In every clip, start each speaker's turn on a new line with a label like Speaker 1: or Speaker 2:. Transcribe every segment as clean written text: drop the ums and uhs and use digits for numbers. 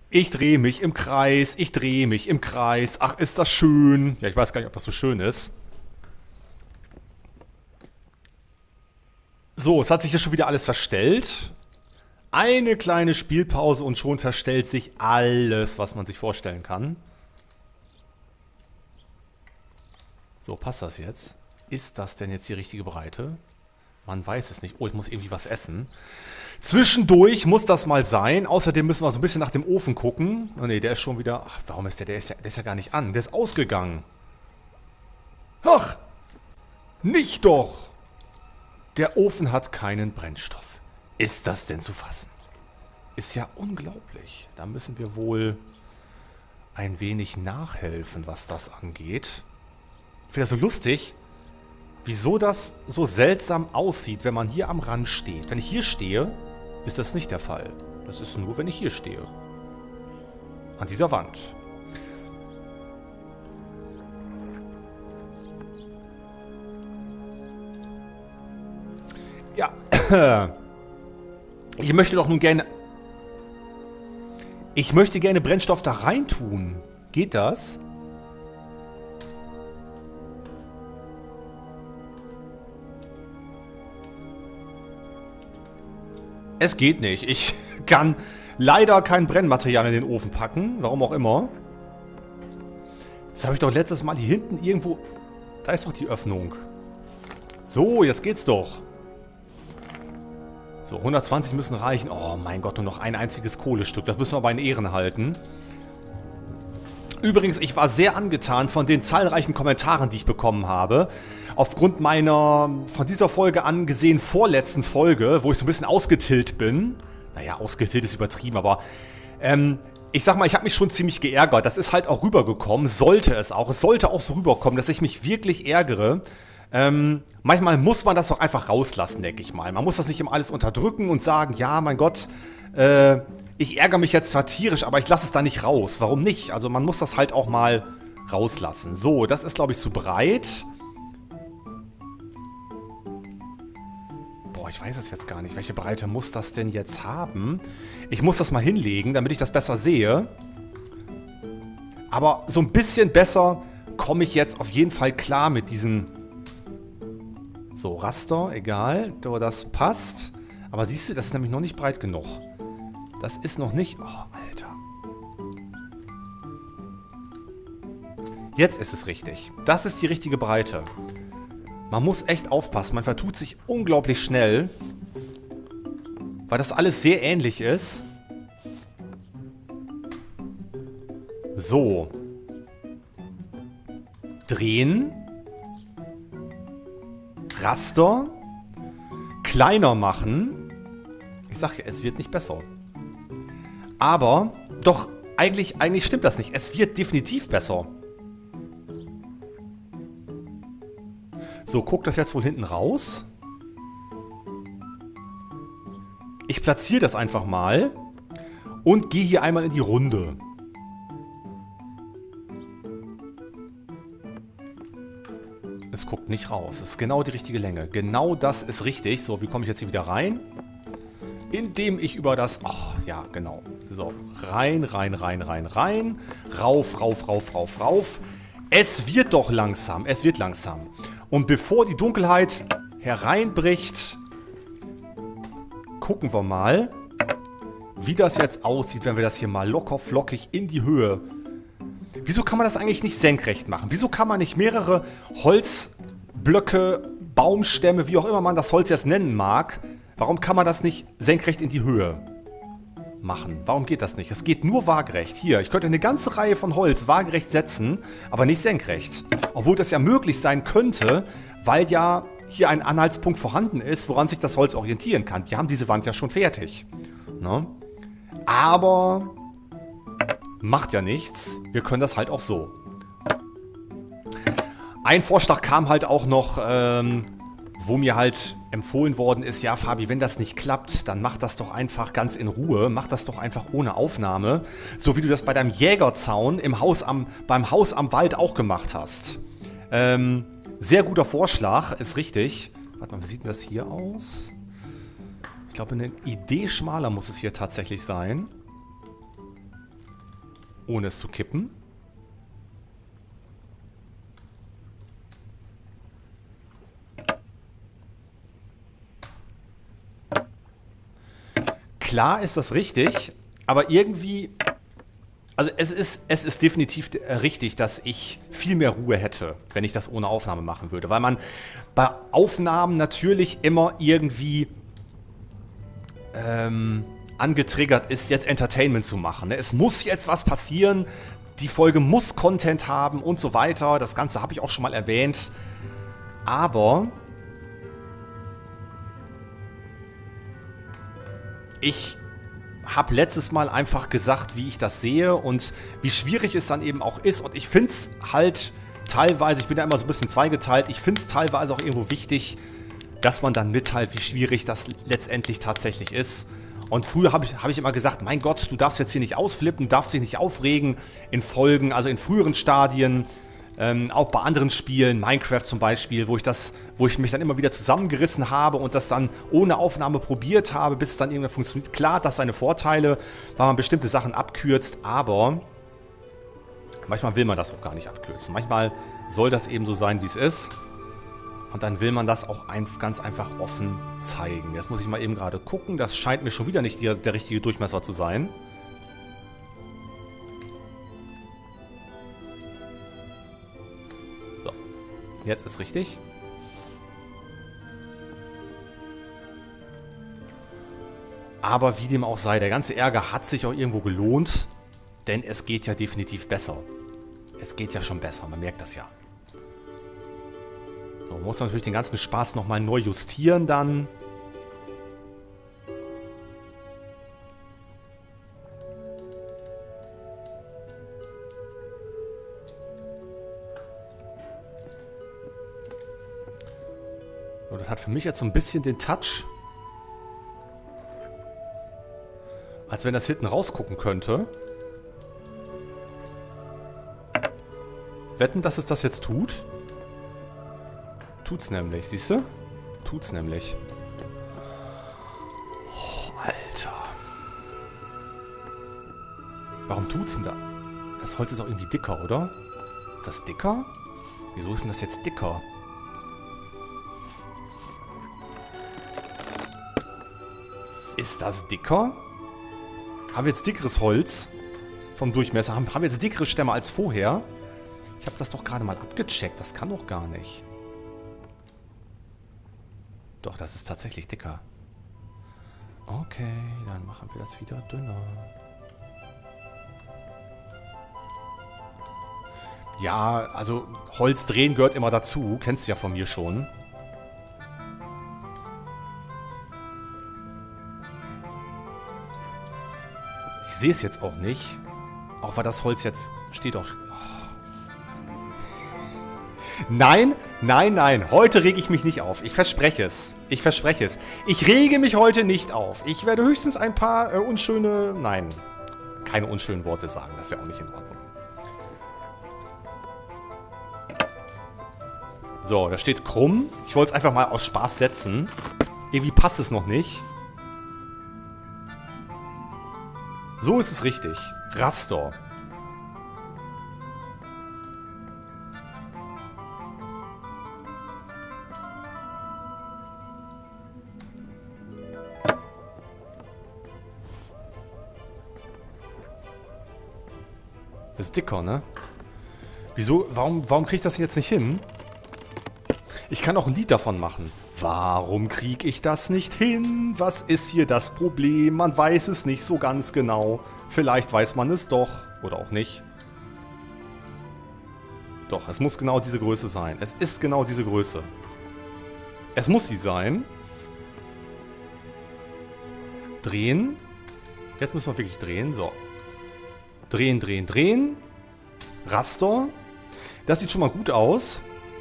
Speaker 1: Ich drehe mich im Kreis, ich drehe mich im Kreis. Ach, ist das schön. Ja, ich weiß gar nicht, ob das so schön ist. So, es hat sich hier schon wieder alles verstellt. Eine kleine Spielpause und schon verstellt sich alles, was man sich vorstellen kann. So, passt das jetzt? Ist das denn jetzt die richtige Breite? Man weiß es nicht. Oh, ich muss irgendwie was essen. Zwischendurch muss das mal sein. Außerdem müssen wir so ein bisschen nach dem Ofen gucken. Oh ne, der ist schon wieder... Ach, warum ist der? Der ist ja gar nicht an. Der ist ausgegangen. Ach, nicht doch. Der Ofen hat keinen Brennstoff. Ist das denn zu fassen? Ist ja unglaublich. Da müssen wir wohl ein wenig nachhelfen, was das angeht. Ich finde das so lustig, wieso das so seltsam aussieht, wenn man hier am Rand steht. Wenn ich hier stehe, ist das nicht der Fall. Das ist nur, wenn ich hier stehe. An dieser Wand. Ja. Ich möchte doch nun gerne... Ich möchte gerne Brennstoff da reintun. Geht das? Es geht nicht. Ich kann leider kein Brennmaterial in den Ofen packen. Warum auch immer. Das habe ich doch letztes Mal hier hinten irgendwo... Da ist doch die Öffnung. So, jetzt geht's doch. So, 120 müssen reichen. Oh mein Gott, nur noch ein einziges Kohlestück. Das müssen wir bei den Ehren halten. Übrigens, ich war sehr angetan von den zahlreichen Kommentaren, die ich bekommen habe. Aufgrund meiner von dieser Folge angesehen vorletzten Folge, wo ich so ein bisschen ausgetillt bin. Naja, ausgetillt ist übertrieben, aber ich sag mal, ich habe mich schon ziemlich geärgert. Das ist halt auch rübergekommen, sollte es auch. Es sollte auch so rüberkommen, dass ich mich wirklich ärgere. Manchmal muss man das doch einfach rauslassen, denke ich mal. Man muss das nicht immer alles unterdrücken und sagen, ja, mein Gott, ich ärgere mich jetzt zwar tierisch, aber ich lasse es da nicht raus. Warum nicht? Also man muss das halt auch mal rauslassen. So, das ist, glaube ich, zu breit. Boah, ich weiß es jetzt gar nicht. Welche Breite muss das denn jetzt haben? Ich muss das mal hinlegen, damit ich das besser sehe. Aber so ein bisschen besser komme ich jetzt auf jeden Fall klar mit diesen... So, Raster, egal, aber das passt. Aber siehst du, das ist nämlich noch nicht breit genug. Das ist noch nicht... Oh, Alter. Jetzt ist es richtig. Das ist die richtige Breite. Man muss echt aufpassen. Man vertut sich unglaublich schnell. Weil das alles sehr ähnlich ist. So. Drehen. Raster. Kleiner machen. Ich sag ja, es wird nicht besser. Aber, doch, eigentlich stimmt das nicht. Es wird definitiv besser. So, guckt das jetzt wohl hinten raus? Ich platziere das einfach mal und gehe hier einmal in die Runde. Es guckt nicht raus. Es ist genau die richtige Länge. Genau das ist richtig. So, wie komme ich jetzt hier wieder rein? Indem ich über das... Oh, ja, genau. So, rein, rein, rein, rein, rein. Rauf, rauf, rauf, rauf, rauf. Es wird doch langsam. Es wird langsam. Und bevor die Dunkelheit hereinbricht, gucken wir mal, wie das jetzt aussieht, wenn wir das hier mal locker flockig in die Höhe... Wieso kann man das eigentlich nicht senkrecht machen? Wieso kann man nicht mehrere Holzblöcke, Baumstämme, wie auch immer man das Holz jetzt nennen mag, warum kann man das nicht senkrecht in die Höhe machen? Warum geht das nicht? Es geht nur waagerecht. Hier, ich könnte eine ganze Reihe von Holz waagerecht setzen, aber nicht senkrecht. Obwohl das ja möglich sein könnte, weil ja hier ein Anhaltspunkt vorhanden ist, woran sich das Holz orientieren kann. Wir haben diese Wand ja schon fertig. Ne? Aber... macht ja nichts. Wir können das halt auch so. Ein Vorschlag kam halt auch noch, wo mir halt empfohlen worden ist, ja Fabi, wenn das nicht klappt, dann mach das doch einfach ganz in Ruhe. Mach das doch einfach ohne Aufnahme. So wie du das bei deinem Jägerzaun beim Haus am Wald auch gemacht hast. Sehr guter Vorschlag, ist richtig. Warte mal, wie sieht denn das hier aus? Ich glaube, eine Idee schmaler muss es hier tatsächlich sein. ohne es zu kippen. Klar ist das richtig, aber irgendwie... Also es ist definitiv richtig, dass ich viel mehr Ruhe hätte, wenn ich das ohne Aufnahme machen würde. Weil man bei Aufnahmen natürlich immer irgendwie angetriggert ist, jetzt Entertainment zu machen. Es muss jetzt was passieren, die Folge muss Content haben und so weiter. Das Ganze habe ich auch schon mal erwähnt. Aber ich habe letztes Mal einfach gesagt, wie ich das sehe und wie schwierig es dann eben auch ist. Und ich finde es halt teilweise, ich bin da immer so ein bisschen zweigeteilt, ich finde es teilweise auch irgendwo wichtig, dass man dann mitteilt, wie schwierig das letztendlich tatsächlich ist. Und früher habe ich immer gesagt, mein Gott, du darfst jetzt hier nicht ausflippen, darfst dich nicht aufregen in Folgen, also in früheren Stadien. Auch bei anderen Spielen, Minecraft zum Beispiel, wo ich mich dann immer wieder zusammengerissen habe und das dann ohne Aufnahme probiert habe, bis es dann irgendwann funktioniert. Klar, das hat seine Vorteile, weil man bestimmte Sachen abkürzt, aber manchmal will man das auch gar nicht abkürzen. Manchmal soll das eben so sein, wie es ist. Und dann will man das auch ganz einfach offen zeigen. Jetzt muss ich mal eben gerade gucken. Das scheint mir schon wieder nicht der richtige Durchmesser zu sein. Jetzt ist richtig. Aber wie dem auch sei, der ganze Ärger hat sich auch irgendwo gelohnt, denn es geht ja definitiv besser. Es geht ja schon besser, man merkt das ja. So, man muss natürlich den ganzen Spaß nochmal neu justieren dann. Das hat für mich jetzt so ein bisschen den Touch, als wenn das hinten rausgucken könnte. Wetten, dass es das jetzt tut? Tut's nämlich, siehst du? Tut's nämlich. Oh, Alter. Warum tut's denn da? Das Holz ist auch irgendwie dicker, oder? Ist das dicker? Wieso ist denn das jetzt dicker? Ist das dicker? Haben wir jetzt dickeres Holz vom Durchmesser? Haben wir jetzt dickere Stämme als vorher? Ich habe das doch gerade mal abgecheckt. Das kann doch gar nicht. Doch, das ist tatsächlich dicker. Okay, dann machen wir das wieder dünner. Ja, also Holz drehen gehört immer dazu. Kennst du ja von mir schon. Ich sehe es jetzt auch nicht. Auch weil das Holz jetzt steht auch... Oh. Nein, nein, nein. Heute rege ich mich nicht auf. Ich verspreche es. Ich verspreche es. Ich rege mich heute nicht auf. Ich werde höchstens ein paar unschöne... Nein, keine unschönen Worte sagen. Das wäre auch nicht in Ordnung. So, da steht krumm. Ich wollte es einfach mal aus Spaß setzen. Irgendwie passt es noch nicht. So ist es richtig. Raster. Das ist dicker, ne? Wieso? Warum kriege ich das jetzt nicht hin? Ich kann auch ein Lied davon machen. Warum kriege ich das nicht hin? Was ist hier das Problem? Man weiß es nicht so ganz genau. Vielleicht weiß man es doch. Oder auch nicht. Doch, es muss genau diese Größe sein. Es ist genau diese Größe. Es muss sie sein. Drehen. Jetzt müssen wir wirklich drehen. So. Drehen, drehen, drehen. Raster. Das sieht schon mal gut aus.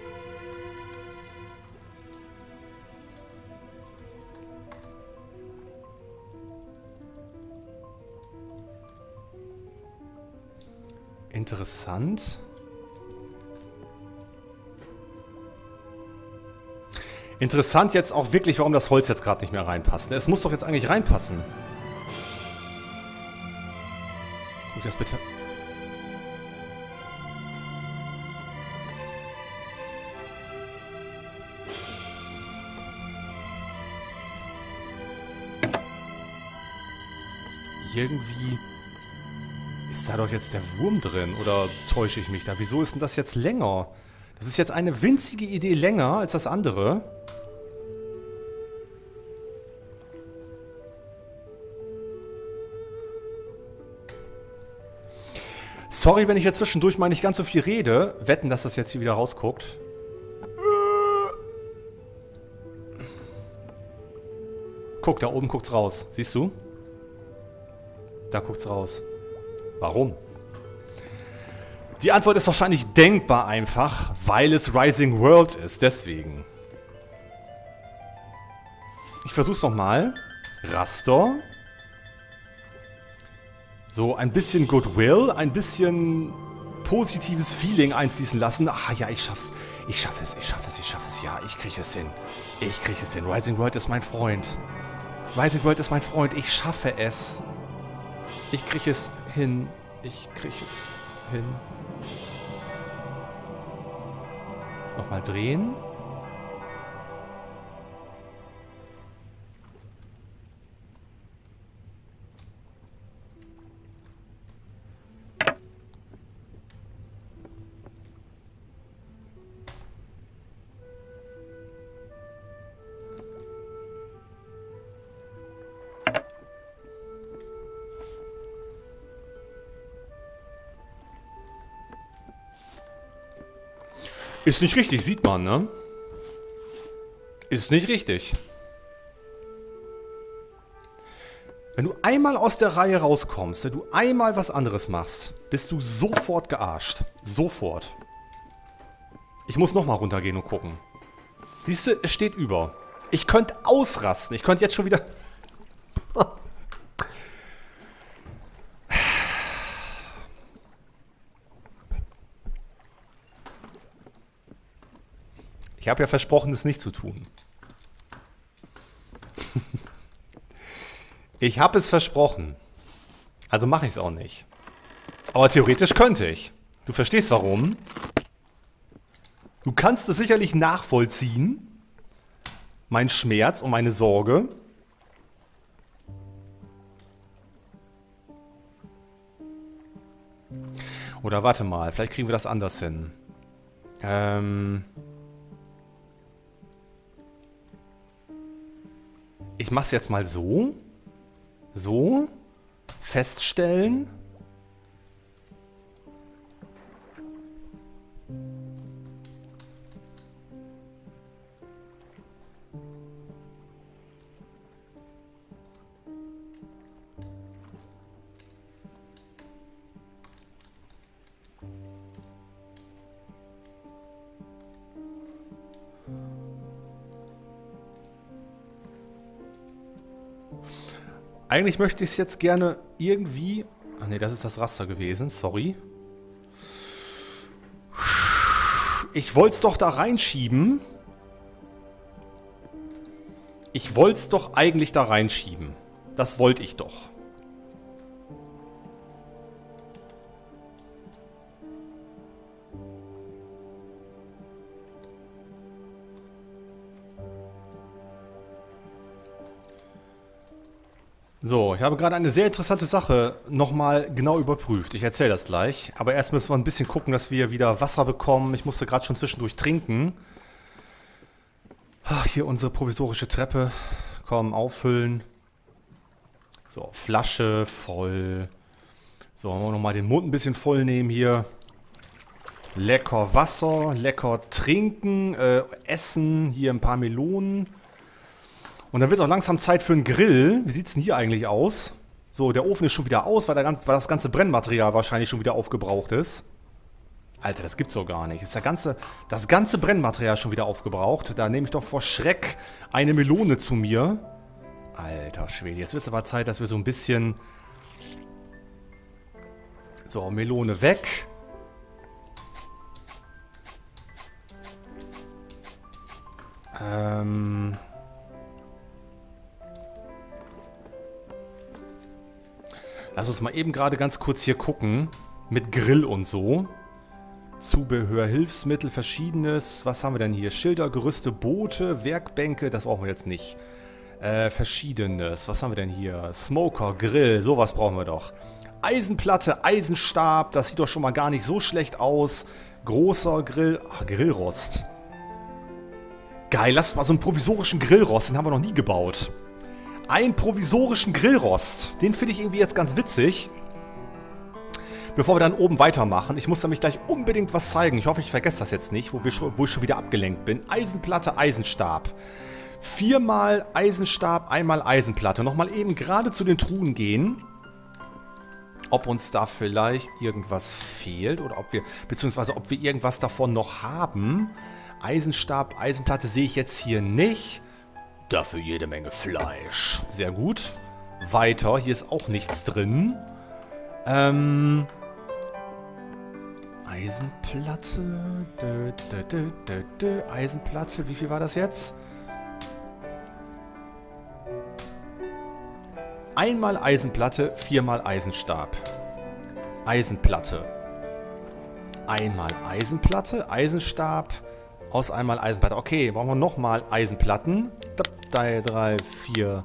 Speaker 1: Interessant. Interessant jetzt auch wirklich, warum das Holz jetzt gerade nicht mehr reinpasst. Es muss doch jetzt eigentlich reinpassen. Guck das bitte. Irgendwie ist da doch jetzt der Wurm drin. Oder täusche ich mich da? Wieso ist denn das jetzt länger? Das ist jetzt eine winzige Idee länger als das andere. Sorry, wenn ich jetzt zwischendurch mal nicht ganz so viel rede. Wetten, dass das jetzt hier wieder rausguckt. Guck, da oben guckt's raus. Siehst du? Da guckt's raus. Warum? Die Antwort ist wahrscheinlich denkbar einfach, weil es Rising World ist. Deswegen. Ich versuch's nochmal. Raster. So, ein bisschen Goodwill, ein bisschen positives Feeling einfließen lassen. Ah ja, ich schaff's. Ich schaffe es. Ja, ich kriege es hin. Rising World ist mein Freund. Ich schaffe es. Ich kriege es hin. Nochmal drehen. Ist nicht richtig, sieht man, ne? Ist nicht richtig. Wenn du einmal aus der Reihe rauskommst, wenn du einmal was anderes machst, bist du sofort gearscht. Sofort. Ich muss nochmal runtergehen und gucken. Siehst du, es steht über. Ich könnte ausrasten. Ich könnte jetzt schon wieder... Ich habe ja versprochen, es nicht zu tun. Ich habe es versprochen. Also mache ich es auch nicht. Aber theoretisch könnte ich. Du verstehst warum? Du kannst es sicherlich nachvollziehen. Mein Schmerz und meine Sorge. Oder warte mal, vielleicht kriegen wir das anders hin. Ich mache es jetzt mal so. So. Feststellen. Eigentlich möchte ich es jetzt gerne irgendwie... Ach nee, das ist das Raster gewesen, sorry. Ich wollte es doch da reinschieben. Ich wollte es doch eigentlich da reinschieben. Das wollte ich doch. So, ich habe gerade eine sehr interessante Sache nochmal genau überprüft. Ich erzähle das gleich. Aber erst müssen wir ein bisschen gucken, dass wir wieder Wasser bekommen. Ich musste gerade schon zwischendurch trinken. Ach, hier unsere provisorische Treppe. Komm, auffüllen. So, Flasche voll. So, wollen wir nochmal den Mund ein bisschen voll nehmen hier. Lecker Wasser, lecker trinken, essen. Hier ein paar Melonen. Und dann wird es auch langsam Zeit für einen Grill. Wie sieht es denn hier eigentlich aus? So, der Ofen ist schon wieder aus, weil das ganze Brennmaterial wahrscheinlich schon wieder aufgebraucht ist. Alter, das gibt's doch gar nicht. Ist das ganze Brennmaterial schon wieder aufgebraucht? Da nehme ich doch vor Schreck eine Melone zu mir. Alter Schwede, jetzt wird es aber Zeit, dass wir so ein bisschen... So, Melone weg. Lass uns mal eben gerade ganz kurz hier gucken. Mit Grill und so. Zubehör, Hilfsmittel, verschiedenes. Was haben wir denn hier? Schilder, Gerüste, Boote, Werkbänke. Das brauchen wir jetzt nicht. Verschiedenes. Was haben wir denn hier? Smoker, Grill, sowas brauchen wir doch. Eisenplatte, Eisenstab, das sieht doch schon mal gar nicht so schlecht aus. Großer Grill, ach, Grillrost. Geil, lass uns mal so einen provisorischen Grillrost, den haben wir noch nie gebaut. Einen provisorischen Grillrost, den finde ich irgendwie jetzt ganz witzig. Bevor wir dann oben weitermachen, ich muss nämlich gleich unbedingt was zeigen. Ich hoffe, ich vergesse das jetzt nicht, wo ich schon wieder abgelenkt bin. Eisenplatte, Eisenstab. 4-mal Eisenstab, 1-mal Eisenplatte. Nochmal eben gerade zu den Truhen gehen. Ob uns da vielleicht irgendwas fehlt oder ob wir, beziehungsweise ob wir irgendwas davon noch haben. Eisenstab, Eisenplatte sehe ich jetzt hier nicht. Dafür jede Menge Fleisch. Sehr gut. Weiter, hier ist auch nichts drin. Eisenplatte. Eisenplatte, wie viel war das jetzt? 1-mal Eisenplatte, 4-mal Eisenstab. Eisenplatte. 1-mal Eisenplatte, Eisenstab, aus 1-mal Eisenplatte. Okay, brauchen wir nochmal Eisenplatten. 3, 4.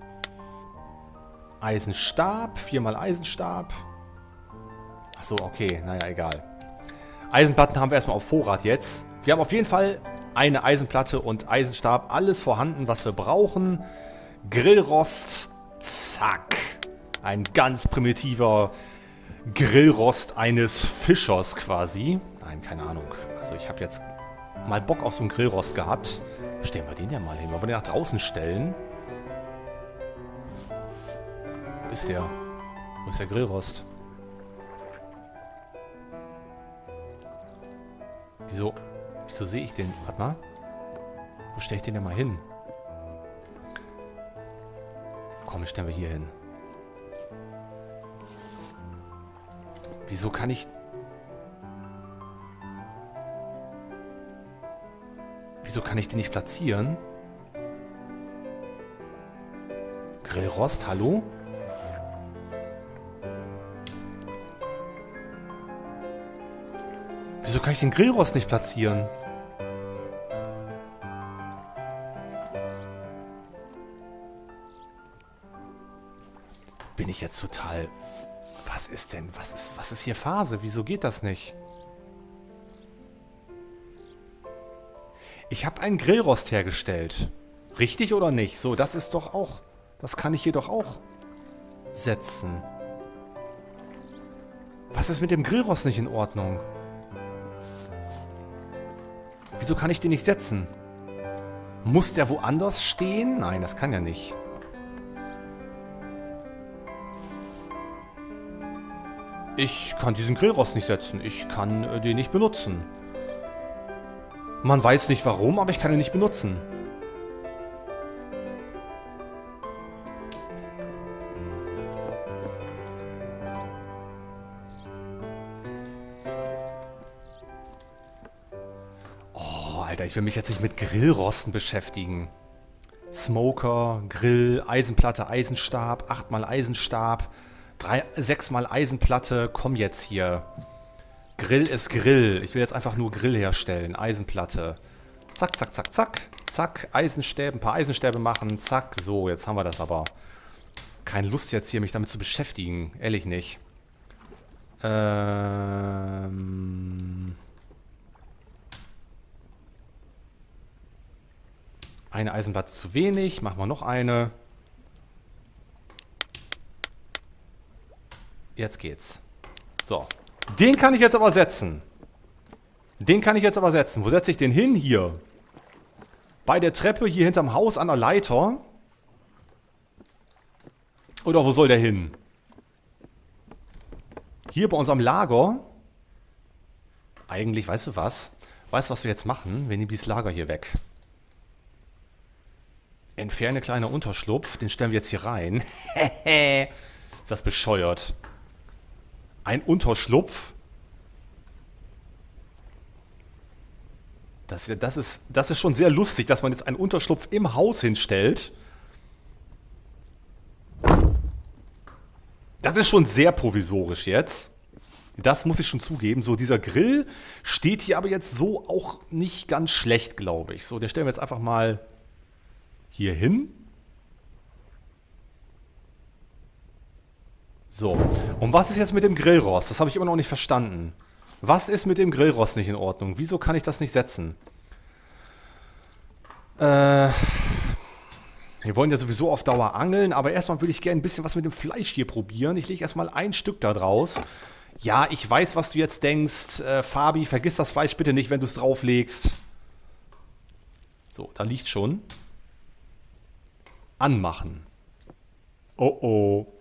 Speaker 1: Eisenstab, 4-mal Eisenstab. Achso, okay, naja, egal. Eisenplatten haben wir erstmal auf Vorrat jetzt. Wir haben auf jeden Fall eine Eisenplatte und Eisenstab. Alles vorhanden, was wir brauchen. Grillrost. Zack. Ein ganz primitiver Grillrost eines Fischers quasi. Nein, keine Ahnung. Also ich habe jetzt mal Bock auf so einen Grillrost gehabt. Stellen wir den ja mal hin. Wollen wir den nach draußen stellen? Wo ist der? Wo ist der Grillrost? Wieso sehe ich den? Warte mal. Wo stelle ich den denn mal hin? Komm, den stellen wir hier hin. Wieso kann ich... Wieso kann ich den nicht platzieren? Grillrost, hallo? Wieso kann ich den Grillrost nicht platzieren? Bin ich jetzt total... Was ist denn? Was ist hier Phase? Wieso geht das nicht? Ich habe einen Grillrost hergestellt. Richtig oder nicht? So, das ist doch auch... Das kann ich hier doch auch setzen. Was ist mit dem Grillrost nicht in Ordnung? Wieso kann ich den nicht setzen? Muss der woanders stehen? Nein, das kann ja nicht. Ich kann diesen Grillrost nicht setzen. Ich kann den nicht benutzen. Man weiß nicht warum, aber ich kann ihn nicht benutzen. Oh, Alter, ich will mich jetzt nicht mit Grillrosten beschäftigen. Smoker, Grill, Eisenplatte, Eisenstab, 8-mal Eisenstab, 6-mal Eisenplatte. Komm jetzt hier. Grill ist Grill. Ich will jetzt einfach nur Grill herstellen. Eisenplatte. Zack, zack, zack, zack. Zack, Eisenstäbe, ein paar Eisenstäbe machen. Zack, so, jetzt haben wir das aber. Keine Lust jetzt hier, mich damit zu beschäftigen. Ehrlich nicht. Eine Eisenplatte zu wenig. Machen wir noch eine. Jetzt geht's. So. Den kann ich jetzt aber setzen. Den kann ich jetzt aber setzen. Wo setze ich den hin? Hier. Bei der Treppe, hier hinterm Haus an der Leiter. Oder wo soll der hin? Hier bei unserem Lager. Eigentlich, weißt du was? Weißt du, was wir jetzt machen? Wir nehmen dieses Lager hier weg. Entferne kleiner Unterschlupf. Den stellen wir jetzt hier rein. Ist das bescheuert? Ein Unterschlupf. Das ist schon sehr lustig, dass man jetzt einen Unterschlupf im Haus hinstellt. Das ist schon sehr provisorisch jetzt. Das muss ich schon zugeben. So, dieser Grill steht hier aber jetzt so auch nicht ganz schlecht, glaube ich. So, den stellen wir jetzt einfach mal hier hin. So, und was ist jetzt mit dem Grillrost? Das habe ich immer noch nicht verstanden. Was ist mit dem Grillrost nicht in Ordnung? Wieso kann ich das nicht setzen? Wir wollen ja sowieso auf Dauer angeln, aber erstmal würde ich gerne ein bisschen was mit dem Fleisch hier probieren. Ich lege erstmal ein Stück da draus. Ja, ich weiß, was du jetzt denkst. Fabi, vergiss das Fleisch bitte nicht, wenn du es drauflegst. So, da liegt schon. Anmachen. Oh oh.